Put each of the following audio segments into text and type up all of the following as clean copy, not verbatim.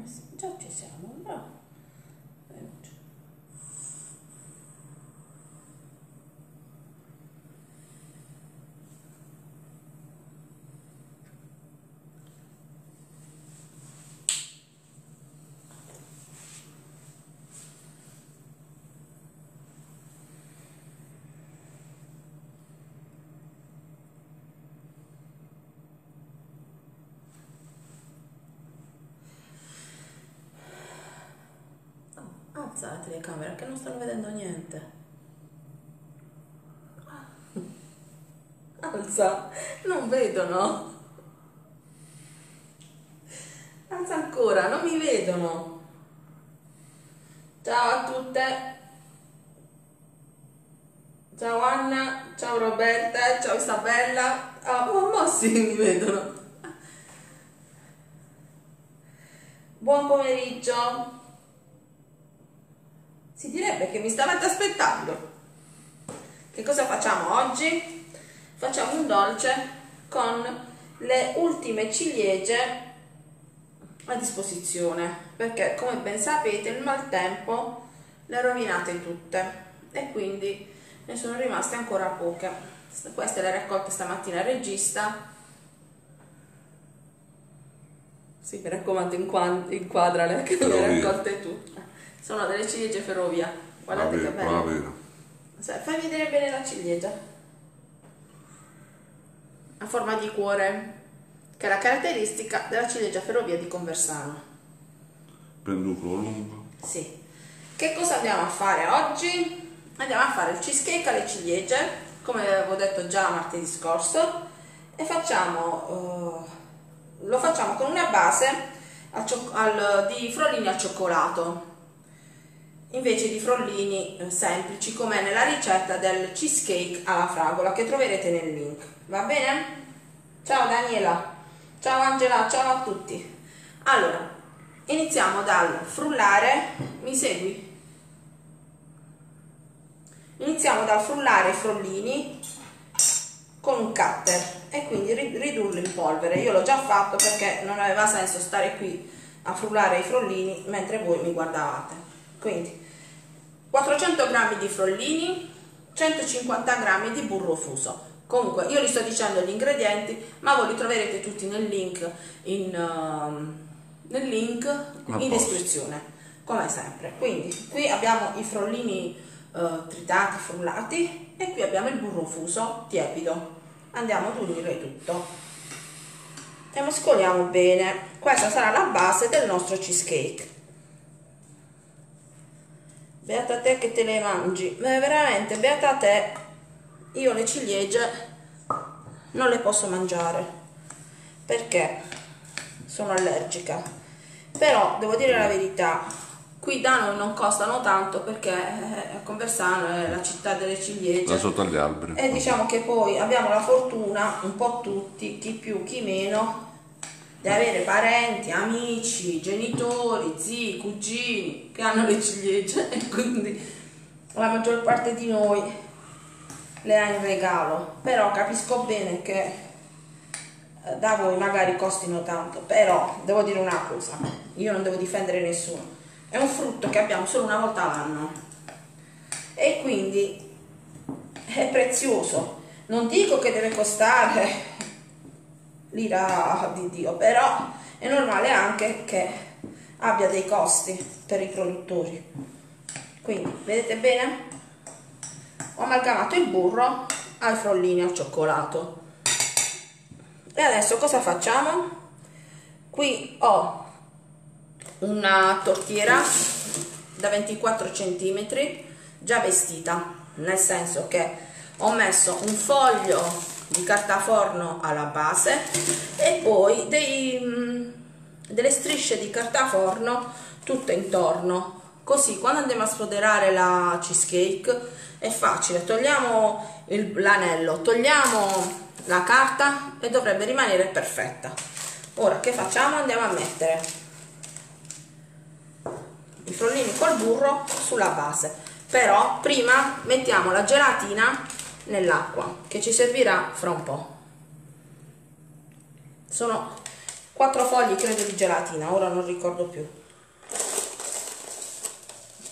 sì, già ci siamo, bravo. Alza la telecamera che non stanno vedendo niente. Alza, non vedono. Alza ancora, non mi vedono. Ciao a tutte. Ciao Anna, ciao Roberta, ciao Isabella. Oh, sì, mi vedono. Buon pomeriggio. Si direbbe che mi stavate aspettando. Che cosa facciamo oggi? Facciamo un dolce con le ultime ciliegie a disposizione, perché come ben sapete il maltempo le rovinate tutte e quindi ne sono rimaste ancora poche. Queste le raccolte stamattina il regista. Sì, mi raccomando, inquadrale che le raccolte tu. Sono delle ciliegie Ferrovia. Guardate che belle. Fai vedere bene la ciliegia. A forma di cuore, che è la caratteristica della ciliegia Ferrovia di Conversano. Penducolo lungo. Sì. Che cosa andiamo a fare oggi? Andiamo a fare il cheesecake alle ciliegie, come avevo detto già martedì scorso, e lo facciamo con una base di frollini al cioccolato, invece di frollini semplici, come nella ricetta del cheesecake alla fragola che troverete nel link. Va bene? Ciao Daniela, ciao Angela, ciao a tutti. Allora, iniziamo dal frullare. Mi segui? Iniziamo dal frullare i frollini con un cutter e quindi ridurlo in polvere. Io l'ho già fatto perché non aveva senso stare qui a frullare i frollini mentre voi mi guardavate. Quindi 400 g di frollini, 150 g di burro fuso. Comunque io vi sto dicendo gli ingredienti, ma voi li troverete tutti nel link in descrizione, come sempre. Quindi qui abbiamo i frollini tritati, frullati, e qui abbiamo il burro fuso tiepido. Andiamo ad unire tutto e mescoliamo bene. Questa sarà la base del nostro cheesecake. Beata te che te le mangi, veramente beata te. Io le ciliegie non le posso mangiare perché sono allergica, però devo dire la verità, qui da noi non costano tanto perché Conversano è la città delle ciliegie, da sotto agli alberi, e diciamo che poi abbiamo la fortuna, un po' tutti, chi più chi meno, di avere parenti, amici, genitori, zii, cugini che hanno le ciliegie e quindi la maggior parte di noi le ha in regalo. Però capisco bene che da voi magari costino tanto, però devo dire una cosa, io non devo difendere nessuno, è un frutto che abbiamo solo una volta all'anno e quindi è prezioso. Non dico che deve costare l'ira di Dio, però è normale anche che abbia dei costi per i produttori. Quindi vedete bene, ho amalgamato il burro ai frollini al cioccolato e adesso cosa facciamo? Qui ho una tortiera da 24 cm già vestita, nel senso che ho messo un foglio di carta forno alla base e poi delle strisce di carta forno tutto intorno, così quando andiamo a sfoderare la cheesecake è facile, togliamo l'anello, togliamo la carta e dovrebbe rimanere perfetta. Ora che facciamo? Andiamo a mettere i frollini col burro sulla base, però prima mettiamo la gelatina nell'acqua che ci servirà fra un po'. Sono 4 fogli credo di gelatina, ora non ricordo più.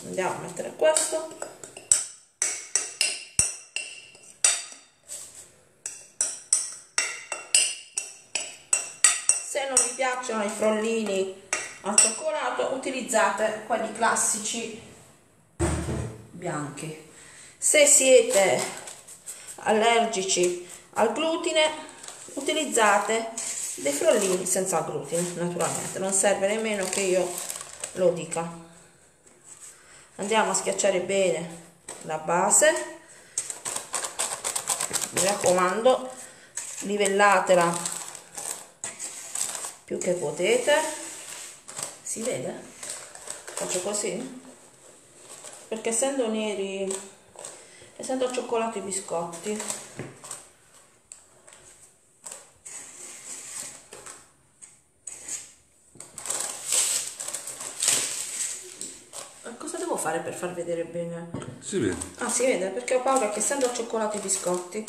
Andiamo a mettere questo. Se non vi piacciono i frollini al cioccolato, utilizzate quelli classici bianchi. Se siete allergici al glutine, utilizzate dei frollini senza glutine, naturalmente, non serve nemmeno che io lo dica. Andiamo a schiacciare bene la base, mi raccomando, livellatela più che potete. Si vede? Faccio così perché essendo neri, essendo cioccolato i biscotti, cosa devo fare per far vedere bene? Si vede. Ah, si vede, perché ho paura che essendo cioccolato i biscotti,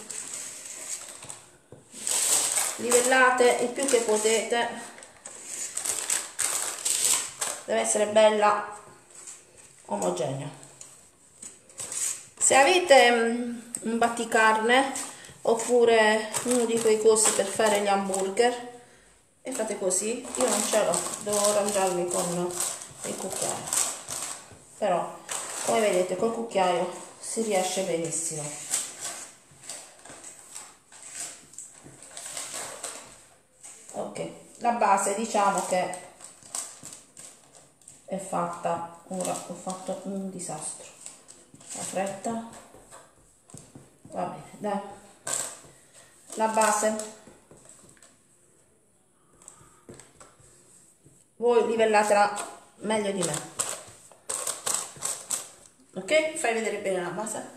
livellate il più che potete, deve essere bella omogenea. Se avete un batticarne oppure uno di quei cosi per fare gli hamburger e fate così, io non ce l'ho, devo arrangiarmi con il cucchiaio, però come vedete col cucchiaio si riesce benissimo. Ok, la base diciamo che è fatta. Ora ho fatto un disastro, la fretta, va bene, dai. La base voi livellatela meglio di me, ok? Fai vedere bene la base.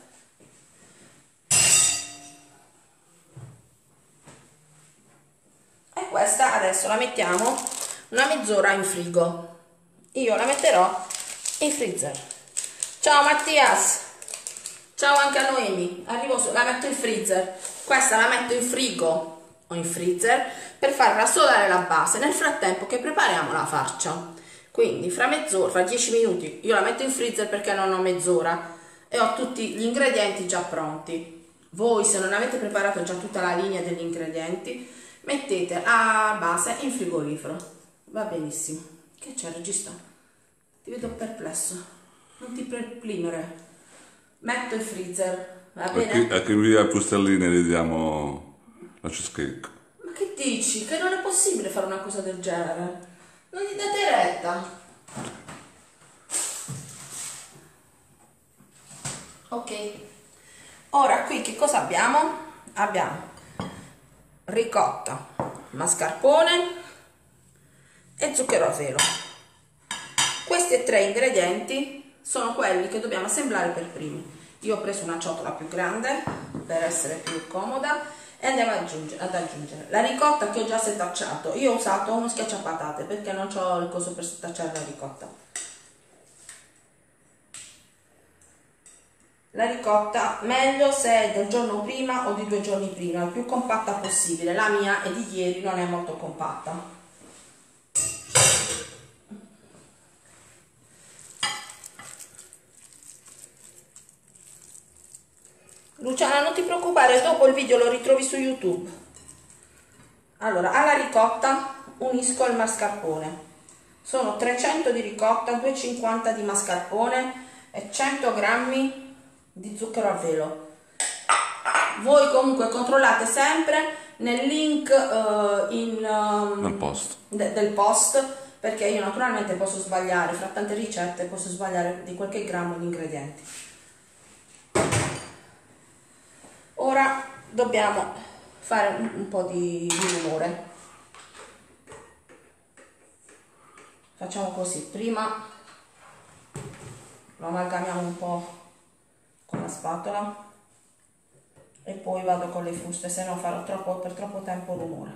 E questa adesso la mettiamo una mezz'ora in frigo. Io la metterò in freezer. Ciao Mattias, ciao anche a Noemi, la metto in freezer. Questa la metto in frigo o in freezer per far rassodare la base nel frattempo che prepariamo la farcia. Quindi fra mezz'ora, fra 10 minuti, io la metto in freezer perché non ho mezz'ora e ho tutti gli ingredienti già pronti. Voi, se non avete preparato già tutta la linea degli ingredienti, mettete a base in frigorifero, va benissimo. Che c'è, regista? Ti vedo perplesso, non ti perplimere. Metto in freezer, va bene? A chi invia più stelline gli diamo la cheesecake. Ma che dici? Che non è possibile fare una cosa del genere? Non gli date retta. Ok, ora qui che cosa abbiamo? Abbiamo ricotta, mascarpone e zucchero a velo. Questi tre ingredienti sono quelli che dobbiamo assemblare per primi. Io ho preso una ciotola più grande per essere più comoda e andiamo ad aggiungere la ricotta che ho già setacciato. Io ho usato uno schiacciapatate perché non ho il coso per setacciare la ricotta. La ricotta meglio se è del giorno prima o di 2 giorni prima, il più compatta possibile. La mia è di ieri, non è molto compatta. Luciana, non ti preoccupare, dopo il video lo ritrovi su YouTube. Allora, alla ricotta unisco il mascarpone. Sono 300 di ricotta, 250 di mascarpone e 100 grammi di zucchero a velo. Voi comunque controllate sempre nel link Nel post. del post, perché io naturalmente posso sbagliare, fra tante ricette posso sbagliare di qualche grammo di ingredienti. Ora dobbiamo fare un po' di rumore. Facciamo così, prima lo amalgamiamo un po' con la spatola e poi vado con le fruste, se no farò per troppo tempo rumore,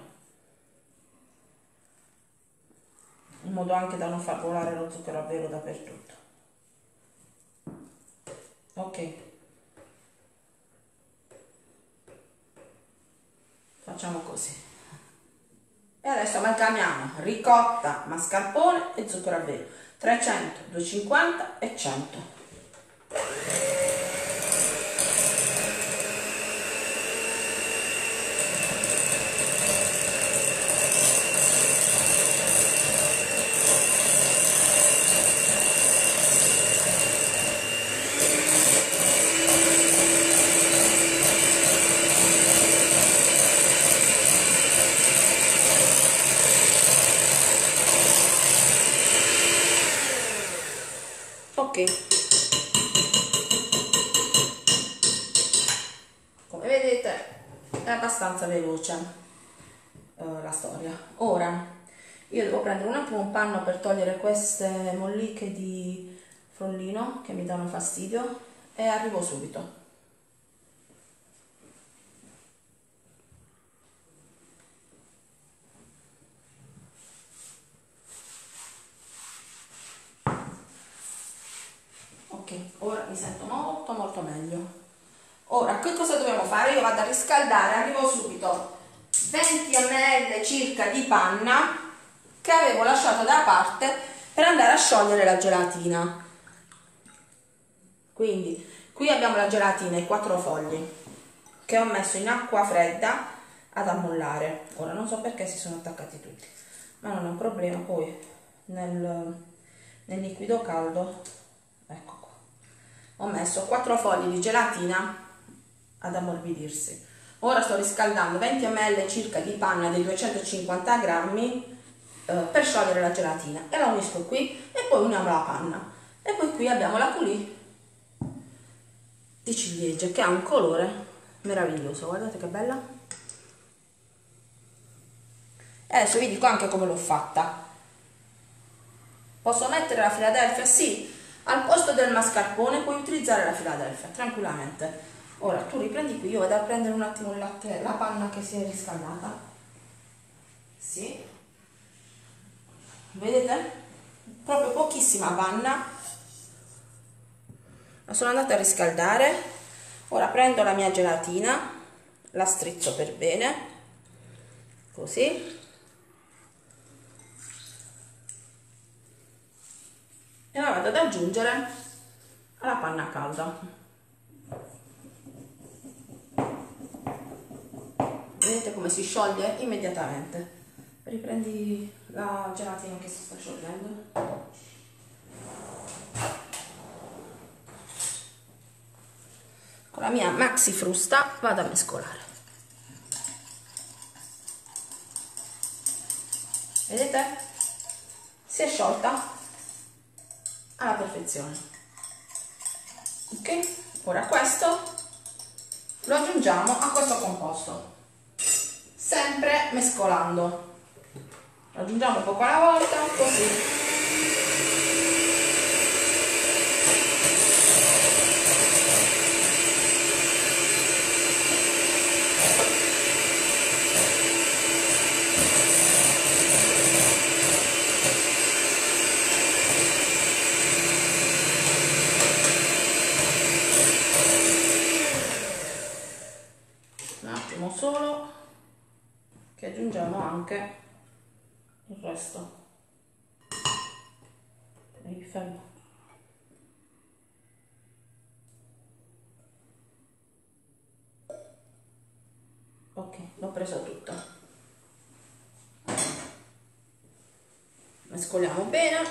in modo anche da non far volare lo zucchero a velo dappertutto. Ok, facciamo così e adesso amalgamiamo ricotta, mascarpone e zucchero a velo. 300, 250 e 100. Ok, come vedete è abbastanza veloce la storia. Ora io devo prendere un attimo un panno per togliere queste molliche di frollino che mi danno fastidio e arrivo subito. Ok, ora mi sento molto meglio. Ora, che cosa dobbiamo fare? Io vado a riscaldare, arrivo subito, 20 ml circa di panna che avevo lasciato da parte per andare a sciogliere la gelatina. Quindi, qui abbiamo la gelatina, i 4 fogli, che ho messo in acqua fredda ad ammollare. Ora, non so perché si sono attaccati tutti, ma non è un problema, poi nel liquido caldo, ecco qua, ho messo 4 fogli di gelatina ad ammorbidirsi. Ora sto riscaldando 20 ml circa di panna dei 250 grammi per sciogliere la gelatina e la unisco qui e poi uniamo la panna. E poi qui abbiamo la coulis di ciliegie che ha un colore meraviglioso, guardate che bella. E adesso vi dico anche come l'ho fatta. Posso mettere la Philadelphia? Sì, al posto del mascarpone puoi utilizzare la Philadelphia tranquillamente. Ora tu riprendi qui, io vado a prendere un attimo il latte, la panna che si è riscaldata. Sì, vedete? Proprio pochissima panna. La sono andata a riscaldare. Ora prendo la mia gelatina, la strizzo per bene, così, e la vado ad aggiungere alla panna calda. Vedete come si scioglie immediatamente. Riprendi la gelatina che si sta sciogliendo. Con la mia maxi frusta vado a mescolare. Vedete? Si è sciolta alla perfezione. Ok? Ora questo lo aggiungiamo a questo composto, sempre mescolando. Lo aggiungiamo poco alla volta, così. Un attimo solo, che aggiungiamo anche il resto. Ehi, fermo. Ok, l'ho preso tutto. Mescoliamo bene.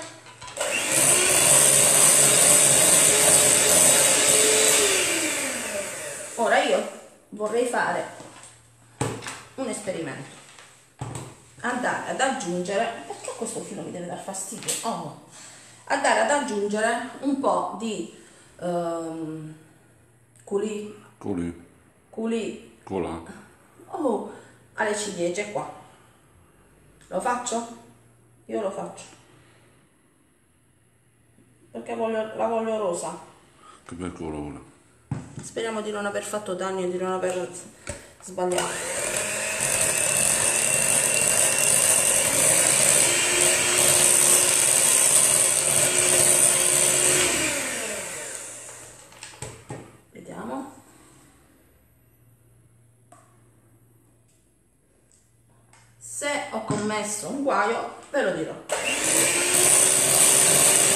Ora io vorrei fare un esperimento, andare ad aggiungere, perché questo filo mi deve dar fastidio, andare ad aggiungere un po' di coulis alle ciliegie qua. Lo faccio? Io lo faccio perché la voglio rosa. Che bel colore. Speriamo di non aver fatto danni e di non aver sbagliato. Vediamo. Se ho commesso un guaio ve lo dirò.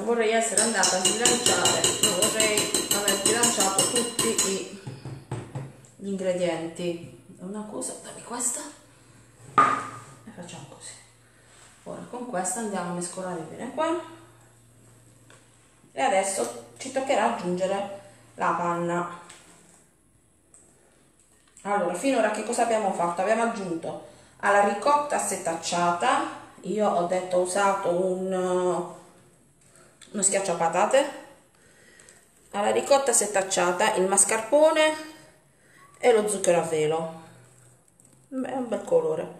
vorrei essere andata a sbilanciare, non vorrei aver sbilanciato tutti gli ingredienti. Una cosa, dammi questa e facciamo così. Ora con questa andiamo a mescolare bene qua e adesso ci toccherà aggiungere la panna. Allora, finora che cosa abbiamo fatto? Abbiamo aggiunto alla ricotta setacciata, io ho detto ho usato uno schiacciapatate, alla ricotta setacciata il mascarpone e lo zucchero a velo. Beh, è un bel colore.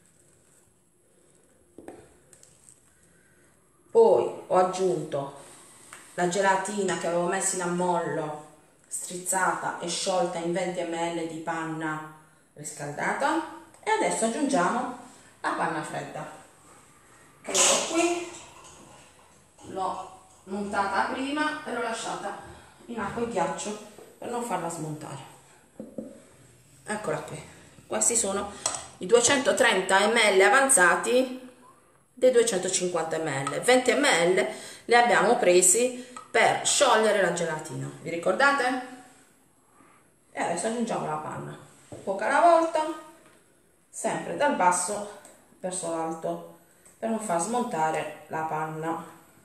Poi ho aggiunto la gelatina che avevo messo in ammollo, strizzata e sciolta in 20 ml di panna riscaldata, e adesso aggiungiamo la panna fredda che ho qui, l'ho montata prima e l'ho lasciata in acqua e ghiaccio per non farla smontare. Eccola qui, questi sono i 230 ml avanzati dei 250 ml. 20 ml li abbiamo presi per sciogliere la gelatina, vi ricordate? E adesso aggiungiamo la panna, poca alla volta, sempre dal basso verso l'alto per non far smontare la panna,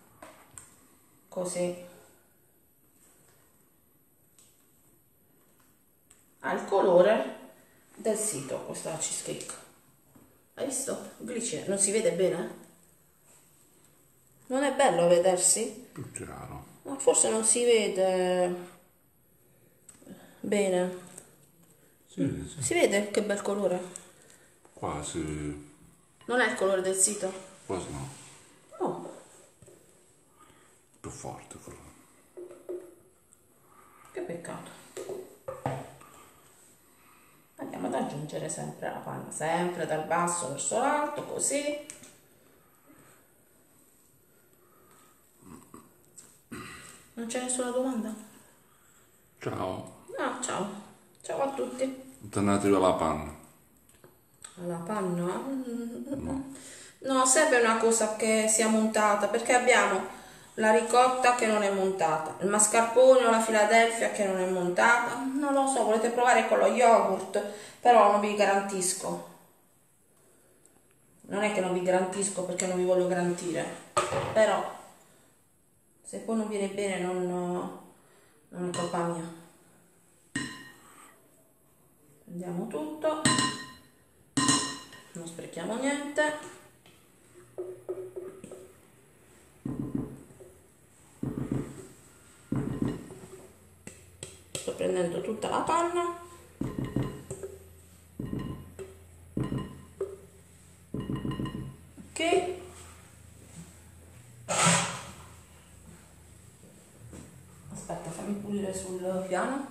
così. Ha il colore del sito questa cheesecake, hai visto? Glicine, non si vede bene? Non è bello vedersi? Più chiaro. Ma forse non si vede bene. Sì, sì. Si vede che bel colore? Quasi. Non è il colore del sito? Quasi no. Oh, Più forte però. che peccato. Andiamo ad aggiungere sempre la panna, sempre dal basso verso l'alto, così. Non c'è nessuna domanda? Ciao. No, ciao. Ciao a tutti. Tornate via la panna. La panna? No, serve una cosa che sia montata, perché abbiamo la ricotta che non è montata, il mascarpone o la Philadelphia che non è montata. Non lo so, volete provare con lo yogurt, però non vi garantisco. Non è che non vi garantisco perché non vi voglio garantire, però se poi non viene bene non è colpa mia. Prendiamo tutto, non sprechiamo niente. Sto prendendo tutta la panna. Ok. Aspetta, fammi pulire sul piano.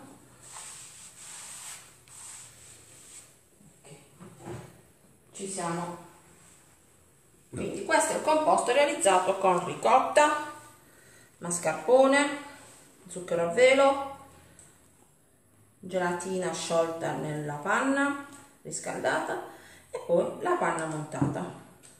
Ok. Ci siamo. Quindi questo è il composto realizzato con ricotta, mascarpone, zucchero a velo, gelatina sciolta nella panna riscaldata e poi la panna montata.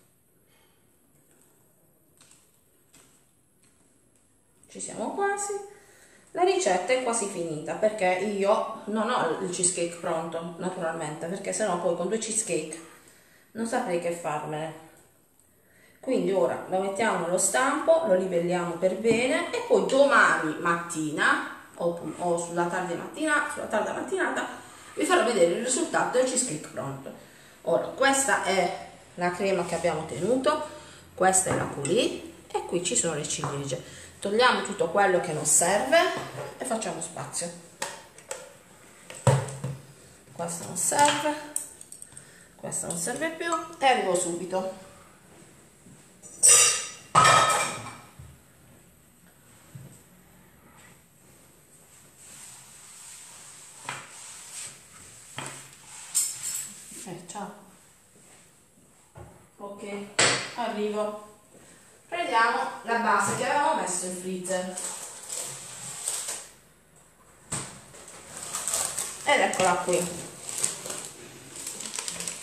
Ci siamo quasi. La ricetta è quasi finita perché io non ho il cheesecake pronto, naturalmente, perché sennò poi con 2 cheesecake non saprei che farmene. Quindi ora lo mettiamo nello stampo, lo livelliamo per bene e poi domani mattina o sulla tarda mattinata vi farò vedere il risultato del cheesecake pronto. Ora, questa è la crema che abbiamo ottenuto, questa è la coulis e qui ci sono le ciliegie. Togliamo tutto quello che non serve e facciamo spazio. Questa non serve più e arrivo subito. Ciao. Ok, arrivo. Prendiamo la base che avevamo messo in freezer ed eccola qui.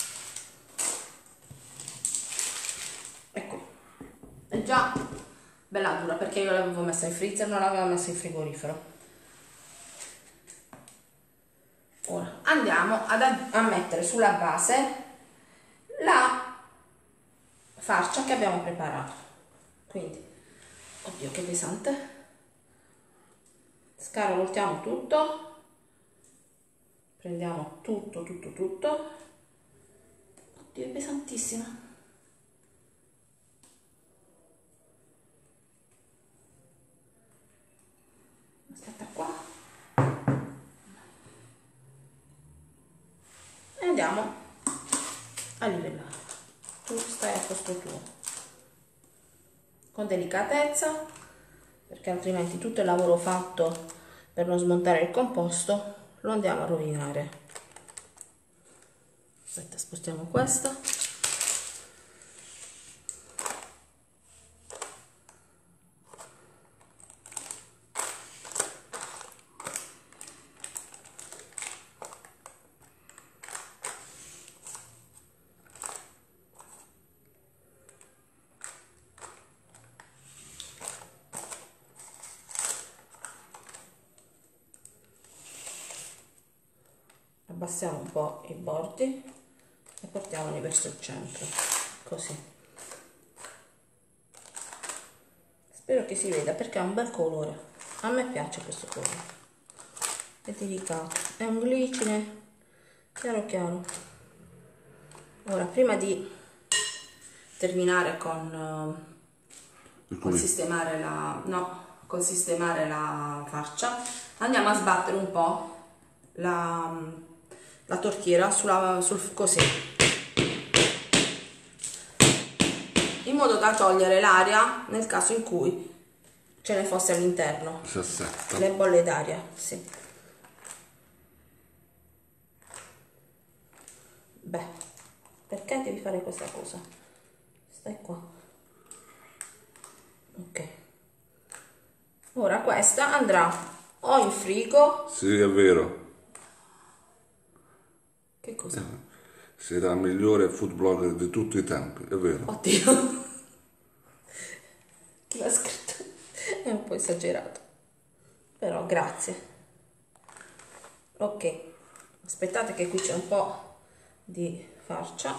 Ecco, è già bella dura, perché io l'avevo messa in freezer, non l'avevo messa in frigorifero. Ora andiamo a mettere sulla base la farcia che abbiamo preparato. Quindi, oddio che pesante, scarovoltiamo tutto, prendiamo tutto, oddio è pesantissima. Aspetta qua. E andiamo a livellare. Tu stai a posto tuo, con delicatezza, perché altrimenti tutto il lavoro fatto per non smontare il composto lo andiamo a rovinare. Aspetta, spostiamo questa. Abbassiamo un po' i bordi e portiamoli verso il centro, così. Spero che si veda perché ha un bel colore, a me piace questo colore, è delicato, è un glicine chiaro. Ora, prima di terminare con sistemare la farcia, andiamo a sbattere un po' la tortiera sul così, in modo da togliere l'aria nel caso in cui ce ne fosse all'interno, le bolle d'aria, sì. Beh, perché devi fare questa cosa? Stai qua. Ok, ora questa andrà o in frigo. Sì, è vero. Che cosa? Sei la migliore food blogger di tutti i tempi, è vero. Oddio, chi l'ha scritto? È un po' esagerato, però grazie. Ok, aspettate che qui c'è un po' di farcia.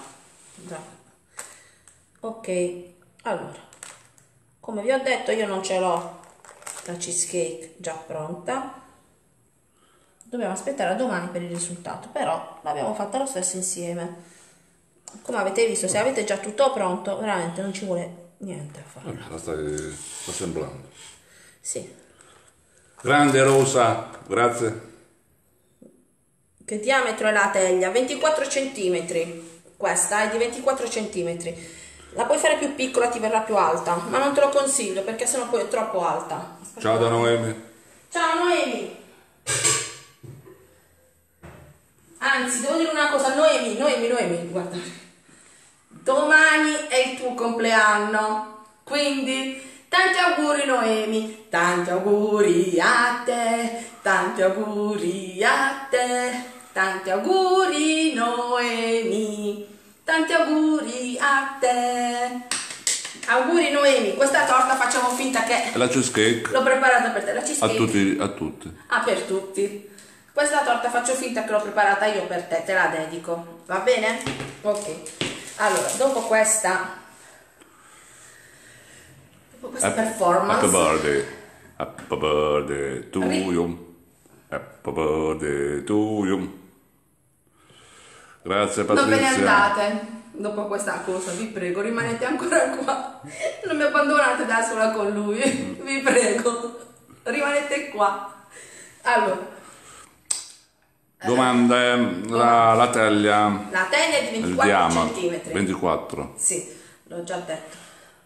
Ok, allora, come vi ho detto, io non ce l'ho la cheesecake già pronta. Dobbiamo aspettare a domani per il risultato, però l'abbiamo fatta lo stesso insieme. Come avete visto, se avete già tutto pronto, veramente non ci vuole niente a fare. La stai assemblando. Sì. Grande Rosa, grazie. Che diametro è la teglia? 24 cm. Questa è di 24 cm. La puoi fare più piccola, ti verrà più alta, ma non te lo consiglio perché sennò poi è troppo alta. Aspetta. Ciao da Noemi. Ciao Noemi. Anzi, devo dire una cosa, Noemi, guarda. Domani è il tuo compleanno, quindi tanti auguri Noemi, tanti auguri a te, tanti auguri a te, tanti auguri Noemi, tanti auguri a te. Auguri Noemi, questa torta facciamo finta che La cheesecake. l'ho preparata per te, la cheesecake. A tutti. Ah, per tutti. Questa torta faccio finta che l'ho preparata io per te, te la dedico, va bene? Ok, allora, dopo questa performance, Happy birthday to you, happy birthday to you. Grazie Patrizia. non ve ne andate, dopo questa cosa, vi prego, rimanete ancora qua, non mi abbandonate da sola con lui, vi prego, rimanete qua. Allora, domanda, la teglia. La teglia è di 24 cm. 24. Sì, l'ho già detto.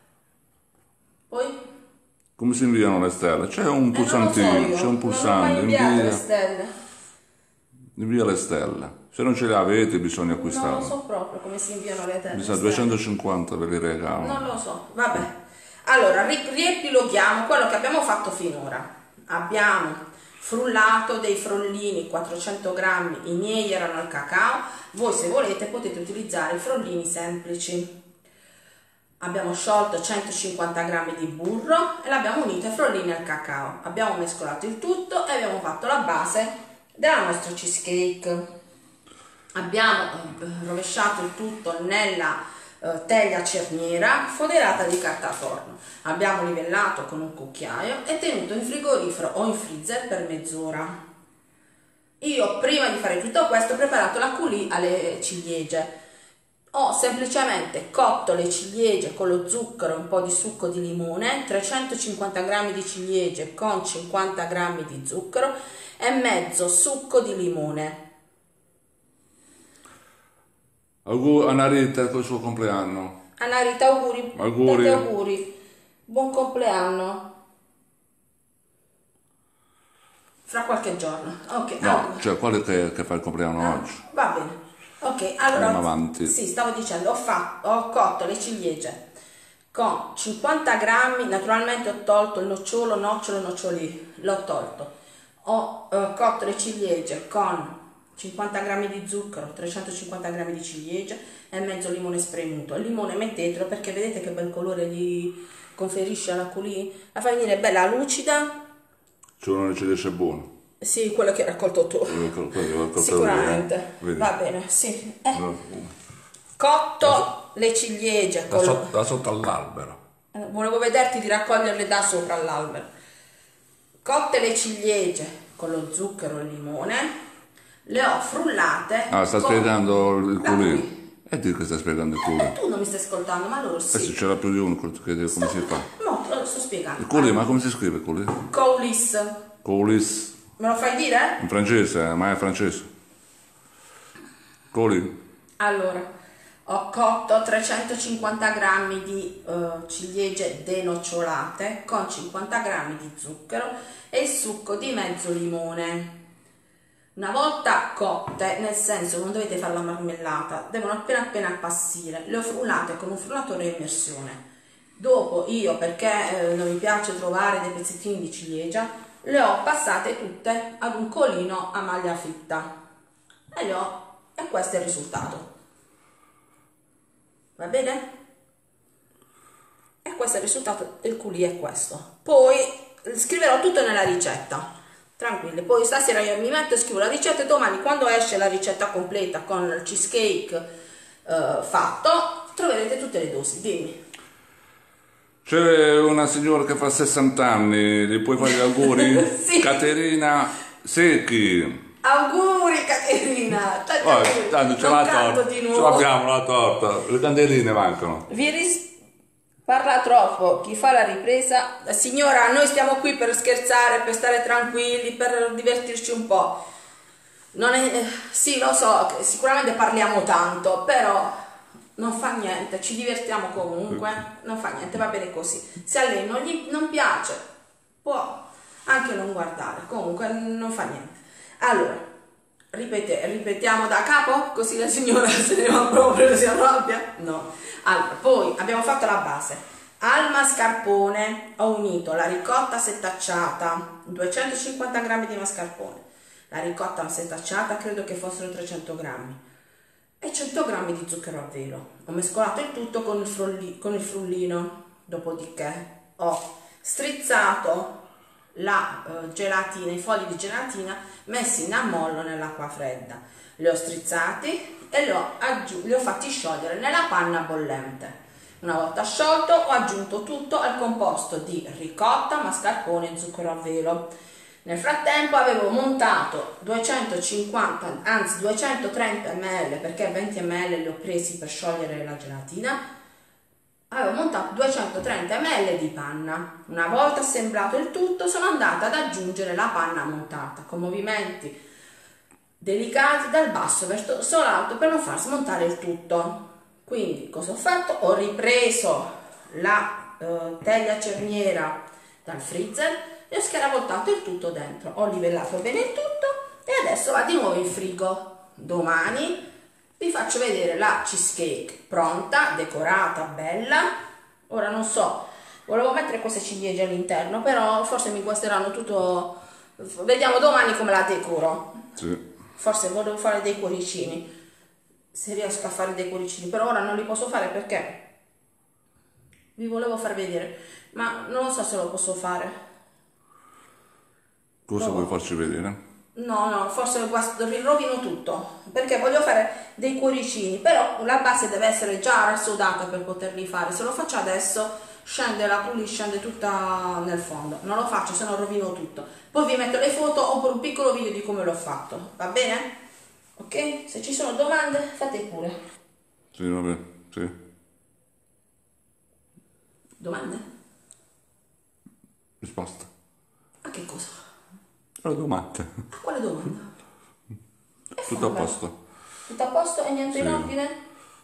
Poi? Come si inviano le stelle? C'è un pulsantino, c'è un pulsante, le stelle. invia le stelle. Se non ce le avete bisogna acquistarle. Non lo so proprio come si inviano le stelle. Mi sa 250 ve li regalo. Non lo so, vabbè. Allora, riepiloghiamo quello che abbiamo fatto finora. Abbiamo frullato dei frollini 400 grammi, i miei erano al cacao, voi se volete potete utilizzare i frollini semplici. abbiamo sciolto 150 g di burro e l'abbiamo unito ai frollini al cacao. Abbiamo mescolato il tutto e abbiamo fatto la base della nostra cheesecake. Abbiamo rovesciato il tutto nella teglia cerniera foderata di carta forno. Abbiamo livellato con un cucchiaio e tenuto in frigorifero o in freezer per mezz'ora. Io prima di fare tutto questo ho preparato la coulis alle ciliegie. Ho semplicemente cotto le ciliegie con lo zucchero e un po' di succo di limone, 350 g di ciliegie con 50 g di zucchero e mezzo succo di limone. Auguri a Narita per il suo compleanno. Anna Rita, auguri. Auguri. Tanti auguri. Buon compleanno. Fra qualche giorno. Ok. No, cioè quello che fa il compleanno oggi. Va bene. Ok, allora. Andiamo avanti. Sì, stavo dicendo, ho cotto le ciliegie con 50 grammi, naturalmente ho tolto il noccioli, l'ho tolto. Ho cotto le ciliegie con 50 g di zucchero, 350 g di ciliegie e mezzo limone spremuto. Il limone mettetelo perché vedete che bel colore gli conferisce alla coulis, la fa venire bella lucida. C'è uno che ci dice buono. Sì, quello che ha raccolto tu. Sicuramente. Va bene, sì. Cotto le ciliegie Da sotto all'albero. volevo vederti di raccoglierle da sopra l'albero. Cotte le ciliegie con lo zucchero e il limone, le ho frullate. Ah, sta con spiegando il la coulis. coulis. E tu che sta spiegando il coulis? Tu non mi stai ascoltando, ma loro Se sì. c'era più di uno che dice come si fa. No, te lo sto spiegando. Il coulis, ma come si scrive coulis? Coulis. Coulis. Me lo fai dire? In francese, ma è francese. Coulis. Allora, ho cotto 350 g di ciliegie denocciolate con 50 g di zucchero e il succo di mezzo limone. Una volta cotte, nel senso non dovete fare la marmellata, devono appena appassire, le ho frullate con un frullatore a immersione. Dopo io, perché non mi piace trovare dei pezzettini di ciliegia, le ho passate tutte ad un colino a maglia fitta e questo è il risultato. Va bene? E questo è il risultato del coulis, è questo. Poi scriverò tutto nella ricetta. Tranquilli, poi stasera io mi metto e scrivo la ricetta e domani quando esce la ricetta completa con il cheesecake fatto troverete tutte le dosi. Dimmi. C'è una signora che fa 60 anni, gli puoi fare gli auguri? Sì. Caterina Secchi. Auguri Caterina. Tanto c'è la torta. Ce l'abbiamo la torta, le candeline mancano. Parla troppo, chi fa la ripresa. Signora, noi stiamo qui per scherzare, per stare tranquilli, per divertirci un po'. Non è, sì, lo so, sicuramente parliamo tanto, però non fa niente, ci divertiamo comunque, non fa niente, va bene così. Se a lei non piace, può anche non guardare, comunque non fa niente. Allora, ripetiamo da capo, così la signora se ne va proprio, si arrabbia? No. Allora, poi abbiamo fatto la base. Al mascarpone ho unito la ricotta setacciata, 250 g di mascarpone. La ricotta setacciata credo che fossero 300 g e 100 g di zucchero a velo. Ho mescolato il tutto con il frullino, dopodiché ho strizzato la gelatina, i fogli di gelatina messi in ammollo nell'acqua fredda. Li ho strizzati e li ho fatti sciogliere nella panna bollente. Una volta sciolto ho aggiunto tutto al composto di ricotta, mascarpone e zucchero a velo. Nel frattempo avevo montato 250, anzi 230 ml, perché 20 ml li ho presi per sciogliere la gelatina. Avevo montato 230 ml di panna. Una volta assemblato il tutto sono andata ad aggiungere la panna montata con movimenti delicati dal basso verso l'alto per non far smontare il tutto. Quindi cosa ho fatto? Ho ripreso la teglia cerniera dal freezer e ho scaravoltato il tutto dentro. Ho livellato bene il tutto e adesso va di nuovo in frigo. Domani vi faccio vedere la cheesecake pronta, decorata, bella. Ora non so, volevo mettere queste ciliegie all'interno, però forse mi guasteranno tutto. Vediamo domani come la decoro. Sì. Forse volevo fare dei cuoricini, se riesco a fare dei cuoricini, però ora non li posso fare perché vi volevo far vedere, ma non lo so se lo posso fare. Cosa No. vuoi farci vedere? No, forse rovino tutto, perché voglio fare dei cuoricini, però la base deve essere già rassodata per poterli fare. Se lo faccio adesso scende la coulis, scende tutta nel fondo. Non lo faccio, se no rovino tutto. Poi vi metto le foto oppure un piccolo video di come l'ho fatto, va bene? Ok? Se ci sono domande fate pure. Sì, vabbè, sì. Domande? Risposta. A che cosa? La domanda. A quale domanda? Tutto a posto. Tutto a posto e niente in Sì. ordine?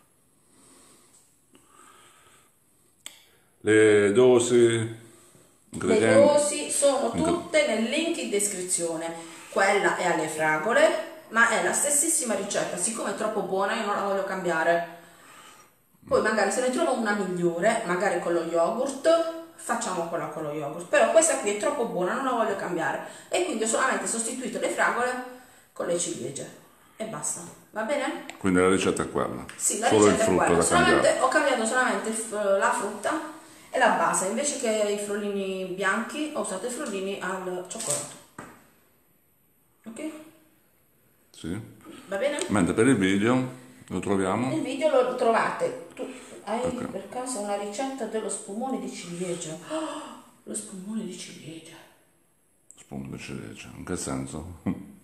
Le dosi, Le ingredienti. dosi sono tutte nel link in descrizione. Quella è alle fragole, ma è la stessissima ricetta. Siccome è troppo buona io non la voglio cambiare. Poi magari se ne trovo una migliore, magari con lo yogurt, facciamo quella con lo yogurt. Però questa qui è troppo buona, non la voglio cambiare. E quindi ho solamente sostituito le fragole con le ciliegie. E basta. Va bene? Quindi la ricetta è quella. Sì, la Solo il ricetta è frutto quella. da cambiare. Ho cambiato solamente la frutta e la base. Invece che i frollini bianchi ho usato i frollini al cioccolato. Ok? Sì. Va bene? Mentre per il video lo troviamo. Nel video lo trovate. Tu hai per caso una ricetta dello spumone di ciliegia? Oh, lo spumone di ciliegia. Spuma di ciliegia. In che senso?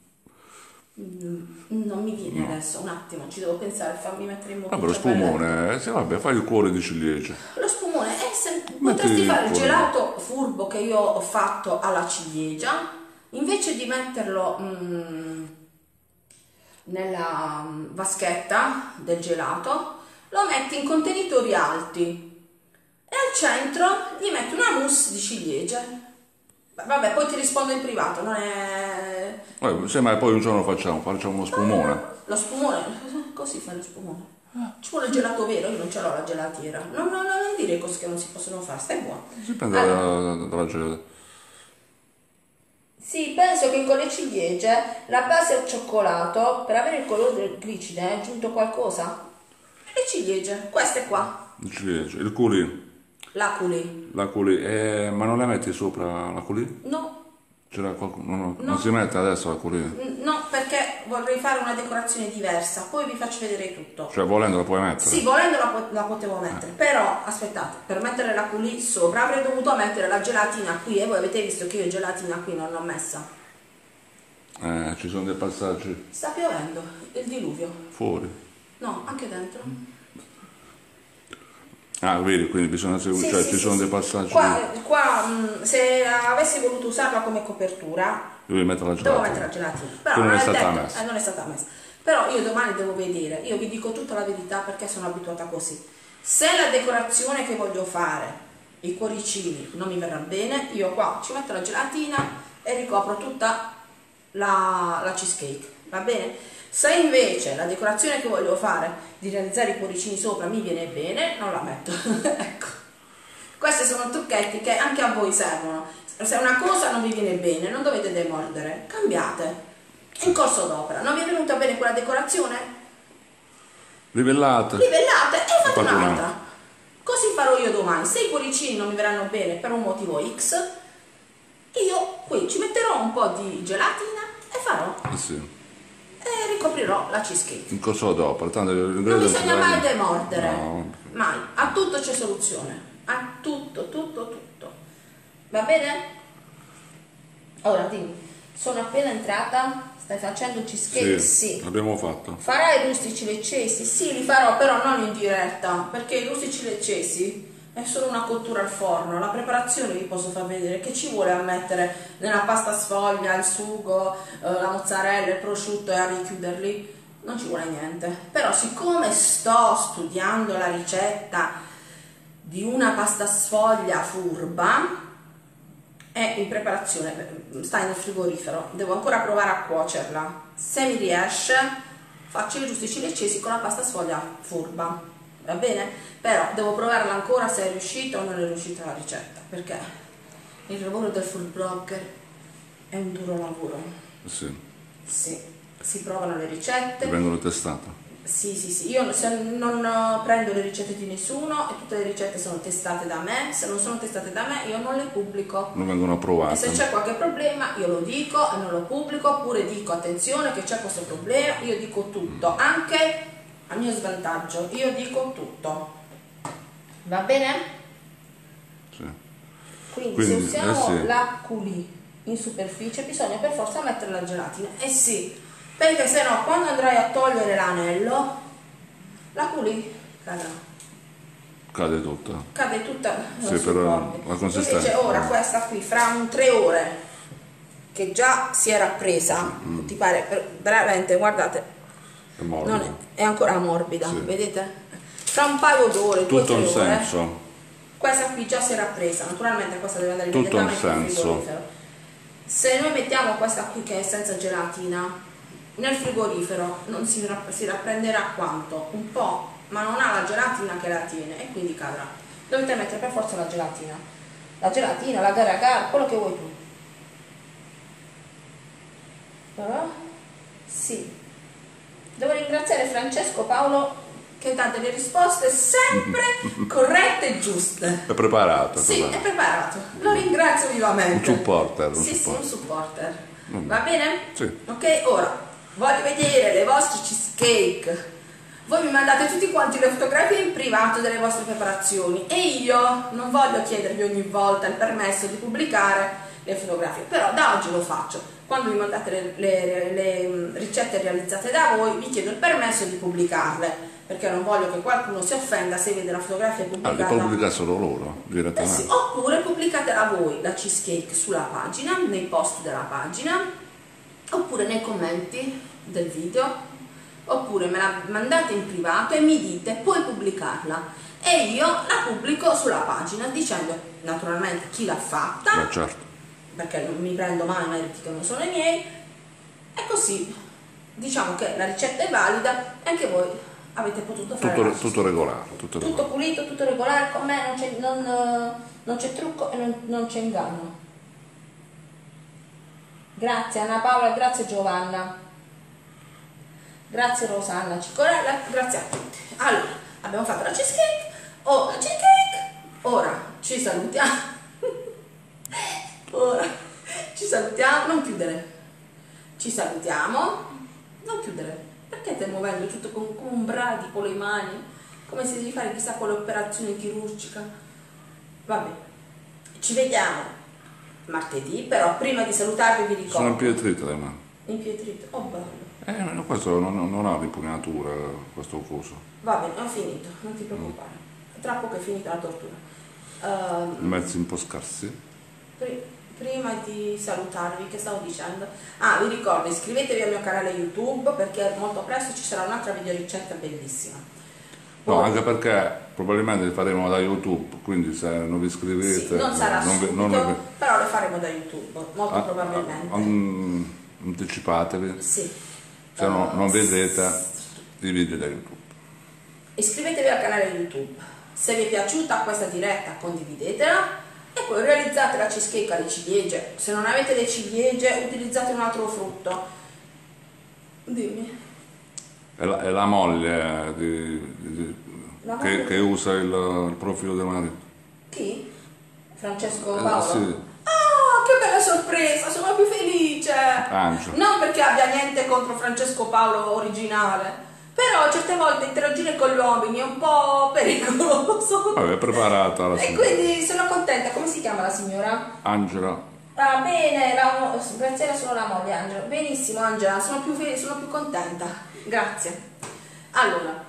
Non mi viene adesso, un attimo, ci devo pensare, fammi mettere in moto. Vabbè, lo spumone, sì, vabbè, fai il cuore di ciliegia. Lo spumone è potresti fare il fuori. gelato furbo che io ho fatto alla ciliegia, invece di metterlo nella vaschetta del gelato, lo metti in contenitori alti e al centro gli metti una mousse di ciliegie. Vabbè, poi ti rispondo in privato, non è... Sì, ma poi un giorno facciamo uno spumone. Lo spumone, così fa lo spumone. Ci vuole il gelato vero, io non ce l'ho la gelatiera. Non dire cose che non si possono fare, stai buono. Dipende dalla gelata. Sì, penso che con le ciliegie la base al cioccolato, per avere il colore del glicide, è aggiunto qualcosa. Le ciliegie, queste qua. Il ciliegia, il culi. L'aculi. La culi, ma non la metti sopra la culi? No, C'era qualcuno? Non si mette adesso la culi? no, perché vorrei fare una decorazione diversa, poi vi faccio vedere tutto. Cioè volendo la puoi mettere? Sì, volendo la potevo mettere, però aspettate, per mettere la coulis sopra avrei dovuto mettere la gelatina qui e voi avete visto che io gelatina qui non l'ho messa. Ci sono dei passaggi Sta piovendo, il diluvio. fuori. No, anche dentro. Ah, vedi, quindi bisogna seguire, Sì, cioè sì, ci sì, sono sì. dei passaggi. Qua, se avessi voluto usarla come copertura, Devi mettere la devo gelatina. mettere la gelatina. Però Che non è è stata detto, messa. non è stata messa. Però io domani devo vedere, io vi dico tutta la verità perché sono abituata così. Se la decorazione che voglio fare, i cuoricini, non mi verrà bene, io qua ci metto la gelatina e ricopro tutta la cheesecake, va bene? Se invece la decorazione che voglio fare di realizzare i cuoricini sopra mi viene bene, non la metto. Ecco, questi sono trucchetti che anche a voi servono. Se una cosa non vi viene bene, non dovete demordere, cambiate. In corso d'opera, non vi è venuta bene quella decorazione? Livellate. Livellate e fate Fate un'altra. Così farò io domani. Se i cuoricini non mi verranno bene per un motivo X, io qui ci metterò un po' di gelatina e farò. Sì. E ricoprirò la cheesecake. In corso d'opera, tanto Non bisogna mai demordere. No. Mai. A tutto c'è soluzione. A tutto. Va bene? Ora dimmi, sono appena entrata, stai facendo cheesecake? Sì. L'abbiamo fatto. Farai i rustici leccesi? Sì, li farò, però non in diretta, perché i rustici leccesi è solo una cottura al forno. La preparazione vi posso far vedere che ci vuole a mettere nella pasta sfoglia, il sugo, la mozzarella, il prosciutto e a richiuderli. Non ci vuole niente. Però siccome sto studiando la ricetta di una pasta sfoglia furba, è in preparazione, sta nel frigorifero, devo ancora provare a cuocerla. Se mi riesce faccio i rustici leccesi con la pasta sfoglia furba, va bene? Però devo provarla ancora se è riuscita o non è riuscita la ricetta, perché il lavoro del food blogger è un duro lavoro. Sì. Sì, si provano le ricette, Che vengono testate. Sì, io non prendo le ricette di nessuno e tutte le ricette sono testate da me. Se non sono testate da me io non le pubblico. Non vengono approvate. E se c'è qualche problema io lo dico e non lo pubblico, oppure dico attenzione che c'è questo problema, io dico tutto, anche a mio svantaggio, io dico tutto. Va bene? Sì. Quindi se usiamo sì. la Culì in superficie bisogna per forza mettere la gelatina. Sì, perché se no quando andrai a togliere l'anello la Culì Cade tutta. cade tutta Sì, però la consistenza. invece ora questa qui fra 3 ore che già si era presa, ti pare veramente, guardate, È morbido. è ancora morbida, Sì. vedete? Fra un paio d'ore, 2 o Tutto 3 un ore, senso. questa qui già si era presa, naturalmente questa deve andare Tutto un immediatamente nel senso. frigorifero. Se noi mettiamo questa qui che è senza gelatina nel frigorifero non si rapprenderà quanto? Un po', ma non ha la gelatina che la tiene e quindi cadrà. Dovete mettere per forza la gelatina. La gelatina, la agar, quello che vuoi tu. Sì. Devo ringraziare Francesco Paolo che dà delle risposte sempre corrette e giuste. È preparato. Sì, è preparato. Lo ringrazio vivamente. Un supporter. Sì, un supporter. Va bene? Sì. Ok, ora voglio vedere le vostre cheesecake. Voi mi mandate tutti quanti le fotografie in privato delle vostre preparazioni e io non voglio chiedervi ogni volta il permesso di pubblicare le fotografie, però da oggi lo faccio. Quando mi mandate le ricette realizzate da voi vi chiedo il permesso di pubblicarle, perché non voglio che qualcuno si offenda se vede la fotografia pubblicata. Le pubblicate solo loro, direttamente. Sì, oppure pubblicatela voi la cheesecake sulla pagina, nei post della pagina, oppure nei commenti del video, oppure me la mandate in privato e mi dite puoi pubblicarla e io la pubblico sulla pagina dicendo naturalmente chi l'ha fatta. Beh, certo. Perché non mi prendo mai meriti che non sono i miei, e così diciamo che la ricetta è valida e anche voi avete potuto fare tutto regolare, tutto pulito, tutto regolare, con me non c'è trucco e non c'è inganno. Grazie Anna Paola, grazie Giovanna, grazie Rosanna Cicorella, grazie a tutti. Allora, abbiamo fatto la cheesecake, ora ci salutiamo. Ora ci salutiamo, non chiudere, ci salutiamo, non chiudere, perché stai muovendo tutto come un bradipo le mani, come se devi fare chissà quale operazione chirurgica. Vabbè, ci vediamo martedì, però prima di salutarvi vi ricordo. Sono impietrite le mani. Impietrite, oh bello. Questo non ha ripugnatura, questo coso. Va bene, ho finito, non ti preoccupare, tra poco è finita la tortura. Mezzi un po' scarsi. Prima di salutarvi, che stavo dicendo? Vi ricordo, iscrivetevi al mio canale YouTube perché molto presto ci sarà un'altra videoricetta bellissima. No, anche perché probabilmente le faremo da YouTube, quindi se non vi iscrivete... Sì, non sarà subito, però le faremo da YouTube, molto probabilmente. Anticipatevi. Sì. Se no, non vedete i video da YouTube. Iscrivetevi al canale YouTube. Se vi è piaciuta questa diretta, condividetela. E poi realizzate la cheesecake alle ciliegie. Se non avete le ciliegie utilizzate un altro frutto. Dimmi. È la moglie che usa il profilo del marito. Chi? Francesco Paolo? Sì. Che bella sorpresa, sono più felice. Angelo. Non perché abbia niente contro Francesco Paolo originale, però certe volte interagire con gli uomini è un po' pericoloso. Vabbè, è preparata la signora. E quindi sono contenta. Come si chiama la signora? Angela. Ah, bene, Graziella sono la moglie, Angela. Benissimo, Angela, sono più contenta. Grazie. Allora,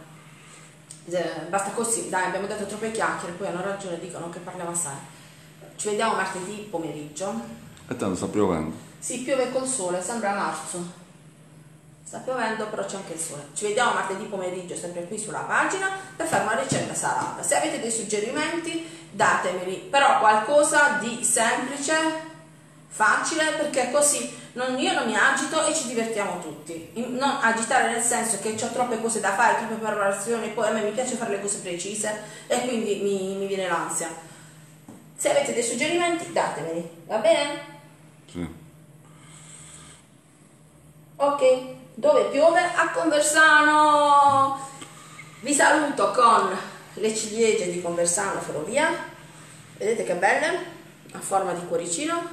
basta così, dai, abbiamo detto troppe chiacchiere, poi hanno ragione, dicono che parliamo assai. Ci vediamo martedì pomeriggio. E tanto sta piovendo. Sì, piove col sole, sembra marzo. Sta piovendo, però c'è anche il sole. Ci vediamo martedì pomeriggio, sempre qui sulla pagina, per fare una ricetta salata. Se avete dei suggerimenti, datemeli, però qualcosa di semplice, facile, perché così io non mi agito e ci divertiamo tutti. Non agitare nel senso che ho troppe cose da fare, troppe preparazioni, poi a me mi piace fare le cose precise e quindi mi viene l'ansia. Se avete dei suggerimenti, datemeli, va bene? Sì. Ok, Dove piove? A Conversano. Vi saluto con le ciliegie di Conversano Ferrovia. Vedete che belle? A forma di cuoricino.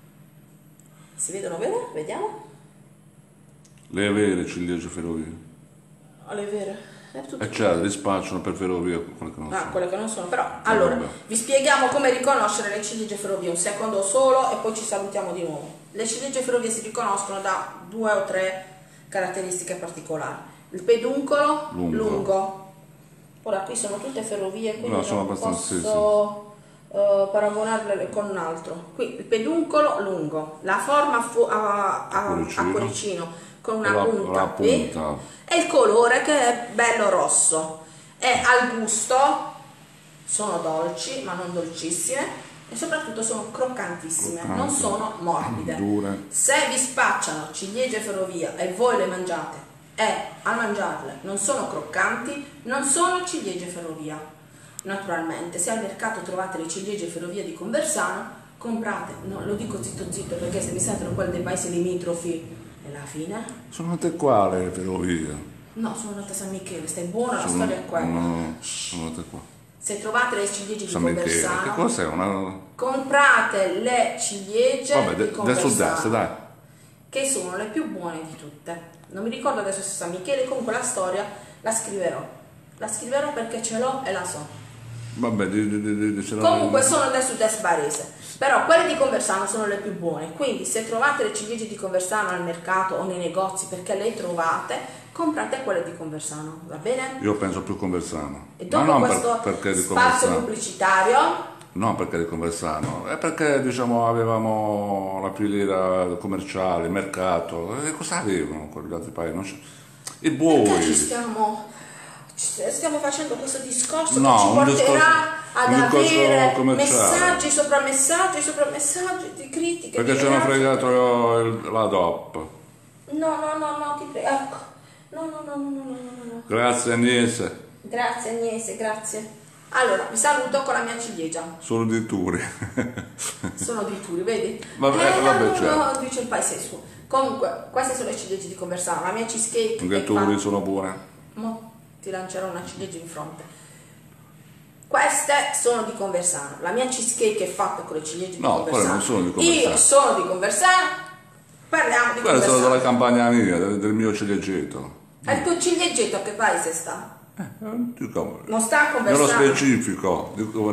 Si vedono bene? Vediamo. Le vere ciliegie Ferrovia. Le vere. Certo, li spacciano per Ferrovia quelle che non sono. Quelle che non sono, però allora vabbè. vi spieghiamo come riconoscere le ciliegie Ferrovia, un secondo solo e poi ci salutiamo di nuovo. Le ciliegie Ferrovia si riconoscono da 2 o 3 caratteristiche particolari. Il peduncolo lungo. Ora qui sono tutte ferrovie, quindi No, sono non abbastanza, posso paragonarle con un altro. Qui il peduncolo lungo, la forma a cuoricino con una punta la qui, e il colore che è bello rosso, e al gusto sono dolci ma non dolcissime e soprattutto sono croccantissime, non sono morbide. Dure. Se vi spacciano ciliegie Ferrovia e voi le mangiate e a mangiarle non sono croccanti, non sono ciliegie Ferrovia. Naturalmente se al mercato trovate le ciliegie Ferrovia di Conversano, comprate, no, lo dico zitto zitto perché se mi sentono quelli dei paesi limitrofi e alla fine sono nate qua le Ferrovia. no, sono nate a San Michele, stai buona, la storia è quella. No, sono nate qua. Se trovate le ciliegie di San Michele, Conversano, che cos'è? comprate le ciliegie Vabbè, di del Conversano, sud-est, dai. che sono le più buone di tutte. Non mi ricordo adesso se San Michele, comunque la storia la scriverò. La scriverò perché ce l'ho e la so. Vabbè, Comunque sono del sud-est barese, però quelle di Conversano sono le più buone, quindi se trovate le ciliegie di Conversano al mercato o nei negozi perché le trovate, comprate quelle di Conversano, va bene? Io penso più Conversano. E dopo non questo perché di spazio Conversano. pubblicitario, Non perché di Conversano, è perché diciamo avevamo la filiera commerciale, il mercato, e cosa avevano quegli altri paesi? I buoi. perché stiamo facendo questo discorso No, che ci un porterà ad un discorso avere commerciale. messaggi sopra messaggi sopra messaggi di critiche. Perché di ci hanno reazioni. fregato la DOP. No, ti prego. Ecco. No. Grazie Agnese. Grazie Agnese, grazie. Allora, vi saluto con la mia ciliegia. Sono di Turi. Sono di Turi, vedi? Vabbè, no, dice il paese suo. Comunque, queste sono le ciliegie di Conversano. La mia cheesecake. Anche Turi sono buone. Mo ti lancerò una ciliegia in fronte. Queste sono di Conversano. La mia cheesecake è fatta con le ciliegie di No, Conversano. quelle non sono di Conversano. Io sono di Conversano. Parliamo di Quelle sono Conversano. della campagna mia, del mio ciliegetto. E il tuo ciliegetto a che paese sta? Dico, Non sta a nello Conversano. specifico.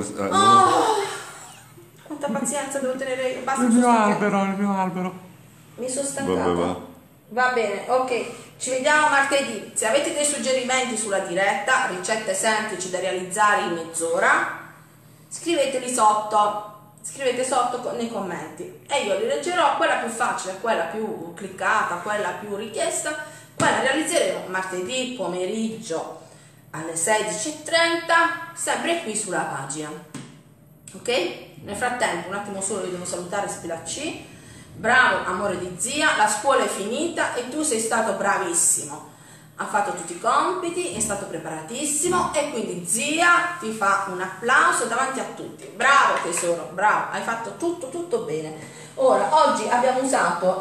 Quanta pazienza devo tenere io. Basta, il mi mio sono stancata. albero, il mio albero. Mi sono stancata. Va. Va bene, ok. Ci vediamo martedì. Se avete dei suggerimenti sulla diretta, ricette semplici da realizzare in mezz'ora, scriveteli sotto. Scrivete sotto nei commenti e io li leggerò. Quella più facile, quella più cliccata, quella più richiesta, quella realizzeremo martedì pomeriggio alle 16:30, sempre qui sulla pagina. Ok? Nel frattempo, un attimo solo, io devo salutare Spilacci. Bravo amore di zia, la scuola è finita e tu sei stato bravissimo. Ha fatto tutti i compiti, è stato preparatissimo e quindi zia ti fa un applauso davanti a tutti. Bravo tesoro, bravo, hai fatto tutto bene. Ora, oggi abbiamo usato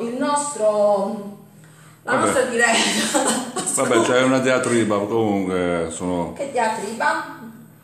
la nostra diretta. Vabbè, c'è una diatriba, comunque sono... Che diatriba?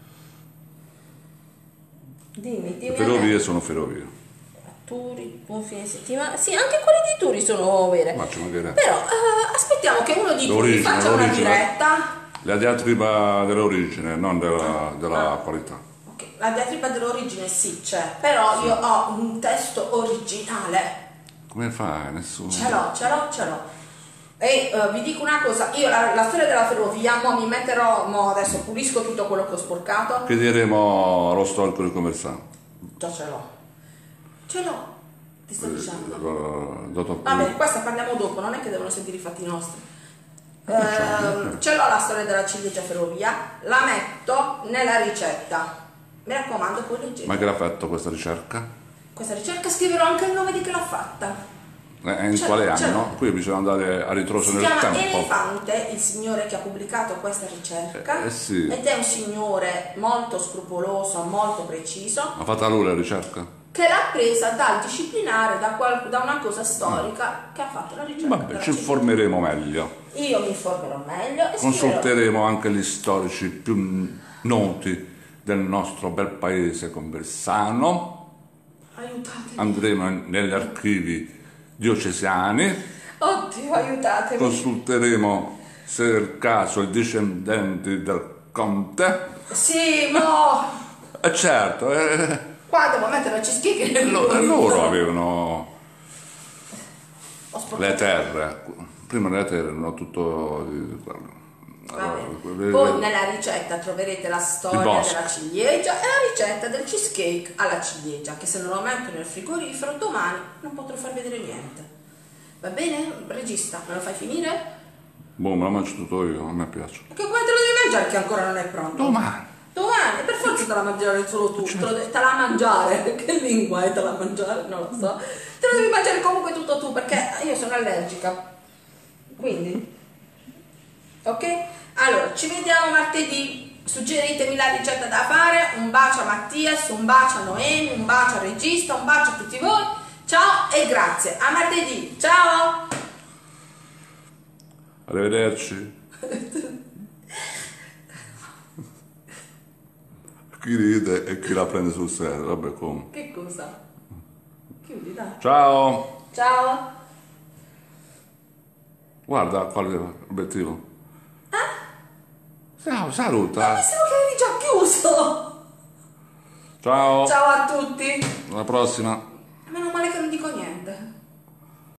Dimmi. Ferrovie sono ferrovie. Turi, buon fine settimana. Sì, anche quelle di Turi sono vere. Ma ci mancherebbe. Però aspettiamo che uno di Turi faccia una diretta. La diatriba dell'origine, non della qualità. Ok, la diatriba dell'origine sì c'è, però io ho un testo originale. Come fai? Nessuno. Ce l'ho. E vi dico una cosa, io la storia della ferrovia, mi metterò, adesso pulisco tutto quello che ho sporcato. Chiederemo allo storico di Conversano. Già ce l'ho, ti sto dicendo. Dottor Vabbè, questa parliamo dopo, non è che devono sentire i fatti nostri. Ce l'ho la storia della ciliegia ferrovia, la metto nella ricetta. Mi raccomando, poi leggete. Ma che l'ha fatto questa ricerca? Questa ricerca scriverò anche il nome di chi l'ha fatta. In quale anno? Qui bisogna andare a ritroso Si nel chiama tempo. Elefante, il signore che ha pubblicato questa ricerca, sì. ed è un signore molto scrupoloso, molto preciso. Ha fatto lui la ricerca? che l'ha presa dal disciplinare, da una cosa storica che ha fatto la ricerca. Vabbè, ci informeremo meglio. Io mi informerò meglio e Consulteremo anche gli storici più noti del nostro bel paese Conversano. Aiutatemi. Andremo negli archivi diocesani. Oddio, aiutatemi. Consulteremo, se è il caso, i discendenti del conte. Sì, mo. E certo, Qua devo mettere la cheesecake nel loro avevano Ho sporcato. le terre. Prima le terre erano tutto Poi nella ricetta troverete la Il storia bosco. della ciliegia e la ricetta del cheesecake alla ciliegia, che se non lo metto nel frigorifero domani non potrò far vedere niente. Va bene? Regista, me lo fai finire? Boh, me la mangio tutto io, a me piace. Perché come te lo devi mangiare che ancora non è pronto? Domani. Domani, per forza te la mangiare solo tu, te la mangiare, che lingua è te la mangiare? Non lo so. Te lo devi mangiare comunque tutto tu, perché io sono allergica. Quindi, ok? Allora, ci vediamo martedì. Suggeritemi la ricetta da fare. Un bacio a Mattias, un bacio a Noemi, un bacio al regista, un bacio a tutti voi. Ciao e grazie. A martedì. Ciao! Arrivederci. Chi ride e chi la prende sul serio, vabbè come. Che cosa? Chiudi, dai. Ciao. Ciao! Guarda qual è l'obiettivo. Ciao, saluta. Pensavo che eri già chiuso! Ciao. Ciao a tutti! Alla prossima. Meno male che non dico niente.